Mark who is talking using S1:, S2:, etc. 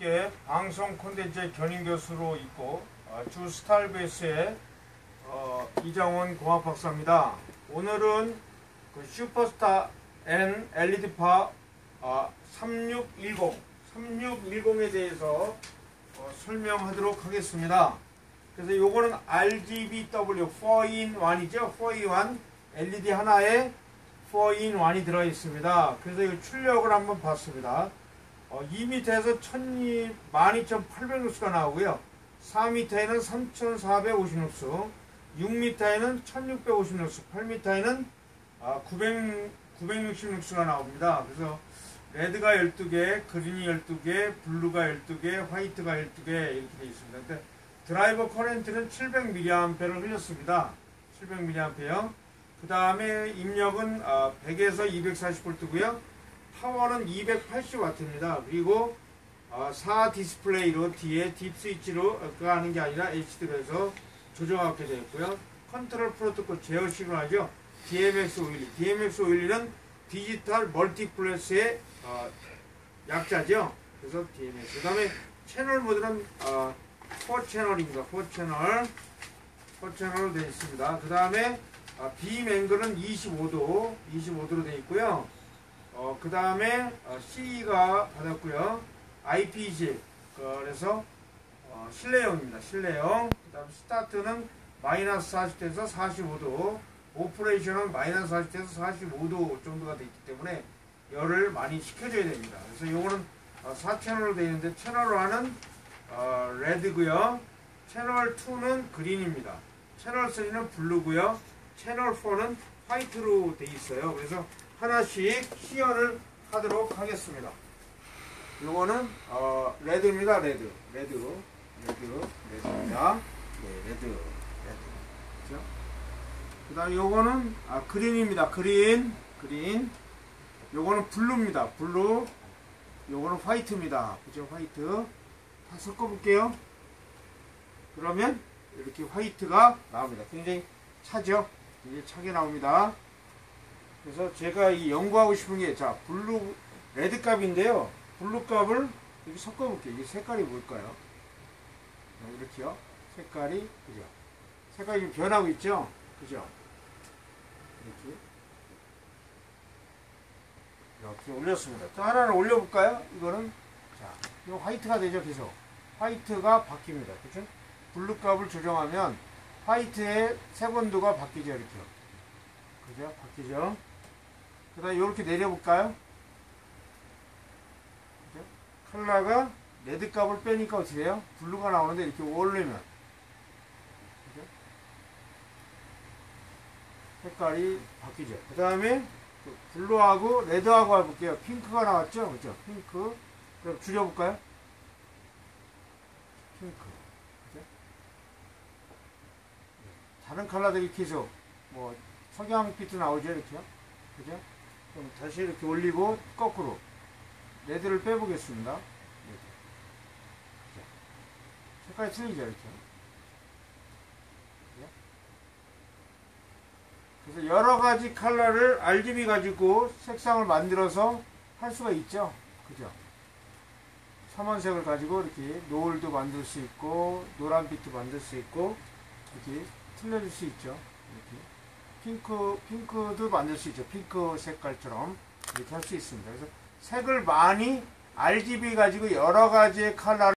S1: 업계 방송 콘텐츠의 견인 교수로 있고 주 스타일베이스의 이정원 공학 박사입니다. 오늘은 그 슈퍼스타 N LED파 3610에 대해서 설명하도록 하겠습니다. 그래서 요거는 RGBW 4-in-1이죠. 4-in-1 LED 하나에 4-in-1이 들어있습니다. 그래서 이 출력을 한번 봤습니다. 2m에서 12,800루스가 나오고요. 4m에는 3,450루스, 6m에는 1,650루스, 8m에는 960루스가 나옵니다. 그래서 레드가 12개, 그린이 12개, 블루가 12개, 화이트가 12개 이렇게 되어 있습니다. 근데 드라이버 커렌트는 700mA를 흘렸습니다. 700mA. 그 다음에 입력은 100에서 240V고요. 파워는 280W입니다. 그리고 4 디스플레이로 뒤에 딥 스위치로 그거 하는 게 아니라 HD로 해서 조정하게 되어 있고요. 컨트롤 프로토콜 제어 시그널이죠. DMX512. DMX512는 디지털 멀티플렉스의 약자죠. 그래서 DMX. 그 다음에 채널 모드는 4채널입니다. 4채널로 되어 있습니다. 그 다음에 빔 앵글은 25도로 되어 있고요. 그 다음에 CE가 받았고요. IPG, 그래서 실내용입니다. 실내용. 그 다음에 스타트는 마이너스 40도에서 45도, 오퍼레이션은 마이너스 40도에서 45도 정도가 되어 있기 때문에 열을 많이 식혀줘야 됩니다. 그래서 요거는 4채널로 되어 있는데, 채널 1은 레드고요. 채널 2는 그린입니다. 채널 3는 블루고요. 채널 4는 화이트로 되어 있어요. 그래서 하나씩 시연을 하도록 하겠습니다. 요거는 레드입니다. 레드입니다. 네, 레드. 그렇죠? 그 다음에 요거는 그린입니다. 그린. 요거는 블루입니다. 블루. 요거는 화이트입니다. 그죠? 화이트. 다 섞어볼게요. 그러면 이렇게 화이트가 나옵니다. 굉장히 차죠? 굉장히 차게 나옵니다. 그래서 제가 이 연구하고 싶은 게, 자, 블루, 레드 값인데요. 블루 값을 이렇게 섞어볼게요. 이게 색깔이 뭘까요? 이렇게요. 색깔이, 그죠? 색깔이 좀 변하고 있죠? 그죠? 이렇게 올렸습니다. 또 하나를 올려볼까요? 이거는, 자, 이거 화이트가 되죠? 계속. 화이트가 바뀝니다. 그죠? 블루 값을 조정하면 화이트의 색온도가 바뀌죠. 이렇게요. 그죠? 바뀌죠? 그 다음에 이렇게 내려볼까요? 그죠? 컬러가 레드 값을 빼니까 어떻게 돼요? 블루가 나오는데 이렇게 올리면, 그죠? 색깔이 바뀌죠. 그 다음에 블루하고 레드하고 해볼게요. 핑크가 나왔죠? 그죠? 핑크. 그럼 줄여볼까요? 핑크. 그죠? 다른 컬러들이 계속, 뭐, 석양빛도 나오죠? 이렇게요. 그죠? 그럼 다시 이렇게 올리고, 거꾸로. 레드를 빼보겠습니다. 레드. 그죠? 색깔이 틀리죠? 이렇게. 그죠? 그래서 여러가지 컬러를 RGB 가지고 색상을 만들어서 할 수가 있죠? 그죠? 삼원색을 가지고 이렇게 노을도 만들 수 있고, 노란빛도 만들 수 있고, 이렇게 틀려줄 수 있죠. 이렇게. 핑크도 만들 수 있죠. 핑크 색깔처럼 이렇게 할 수 있습니다. 그래서 색을 많이 RGB 가지고 여러 가지의 컬러를